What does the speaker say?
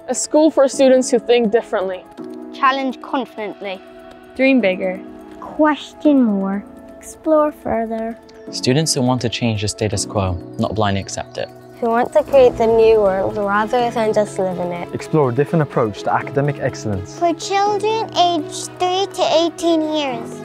A school for students who think differently. Challenge confidently. Dream bigger. Question more. Explore further. Students who want to change the status quo, not blindly accept it. Who want to create the new world rather than just live in it. Explore a different approach to academic excellence. For children aged 3 to 18 years.